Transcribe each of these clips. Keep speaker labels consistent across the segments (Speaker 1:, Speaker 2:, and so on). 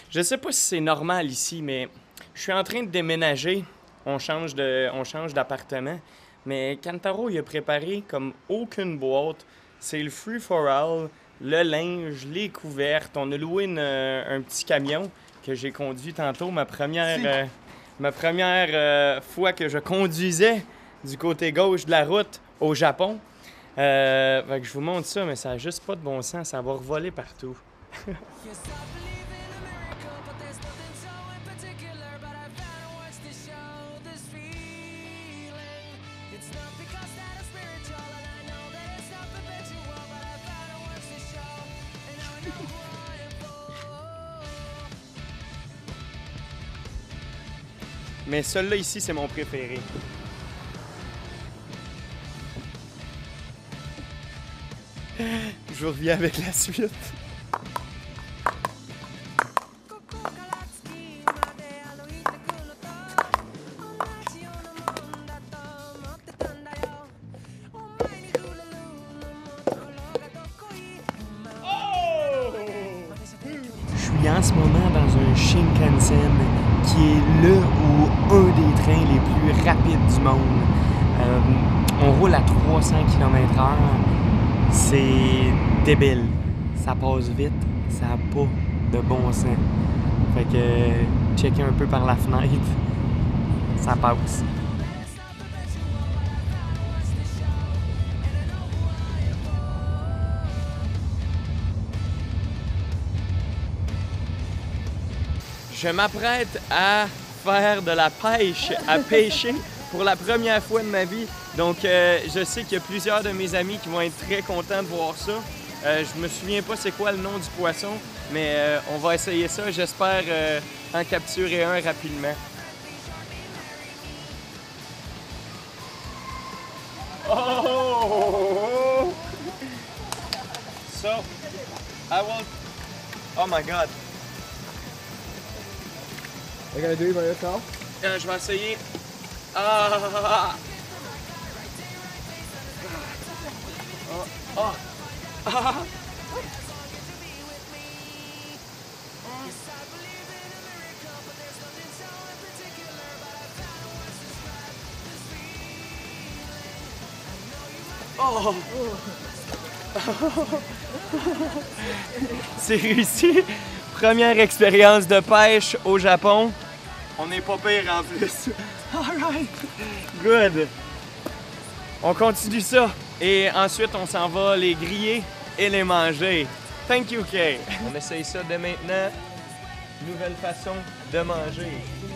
Speaker 1: Je sais pas si c'est normal ici, mais je suis en train de déménager. On change d'appartement. Mais Kantaro, il a préparé comme aucune boîte. C'est le free for all, le linge, les couvertes. On a loué un petit camion que j'ai conduit tantôt. Ma première fois que je conduisais du côté gauche de la route au Japon. Fait que je vous montre ça, mais ça n'a juste pas de bon sens. Ça va revoler partout. Mais celui-là ici, c'est mon préféré. Je vous reviens avec la suite. Je suis en ce moment dans un Shinkansen qui est le ou un des trains les plus rapides du monde. On roule à 300 km/h. C'est débile. Ça passe vite, ça n'a pas de bon sens. Fait que checker un peu par la fenêtre, ça passe. Je m'apprête à faire de la pêche, à pêcher pour la première fois de ma vie. Donc, je sais qu'il y a plusieurs de mes amis qui vont être très contents de voir ça. Je me souviens pas c'est quoi le nom du poisson, mais on va essayer ça. J'espère en capturer un rapidement. Oh! So, I will... Oh my God!
Speaker 2: Are you gonna do it by yourself?
Speaker 1: Je vais essayer. Ah! Oh! Ah! Oh! C'est réussi! Première expérience de pêche au Japon. On n'est pas pire en plus. Alright! Good! On continue ça. Et ensuite, on s'en va les griller et les manger. Thank you, Kay! On essaye ça dès maintenant. Nouvelle façon de manger.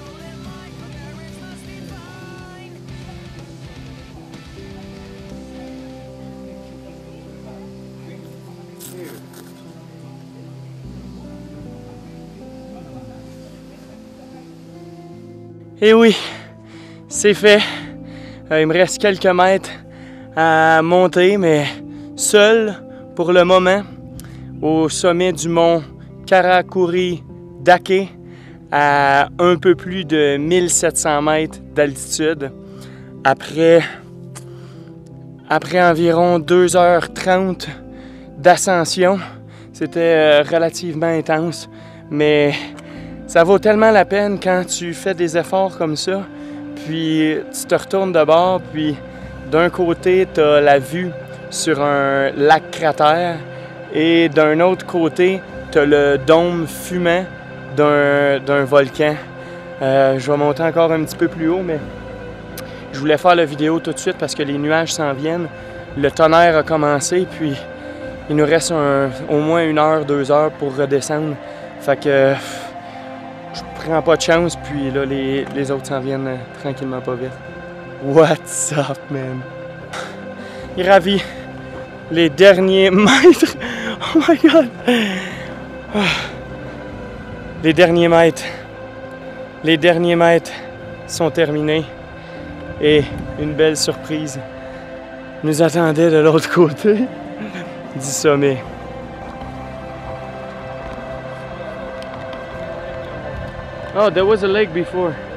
Speaker 1: Et oui, c'est fait. Il me reste quelques mètres à monter, mais seul pour le moment au sommet du mont Karakuri-dake à un peu plus de 1700 mètres d'altitude. Après environ 2h30 d'ascension, c'était relativement intense, mais ça vaut tellement la peine quand tu fais des efforts comme ça, puis tu te retournes de bord, puis d'un côté, tu as la vue sur un lac cratère, et d'un autre côté, tu as le dôme fumant d'un volcan. Je vais monter encore un petit peu plus haut, mais je voulais faire la vidéo tout de suite parce que les nuages s'en viennent. Le tonnerre a commencé, puis il nous reste au moins 1 heure, 2 heures pour redescendre. Fait que je prends pas de chance, puis là, les autres s'en viennent tranquillement pas vite. What's up, man? Ravi. Les derniers mètres. Oh my God! Les derniers mètres sont terminés. Et une belle surprise nous attendait de l'autre côté du sommet. Oh, there was a lake before.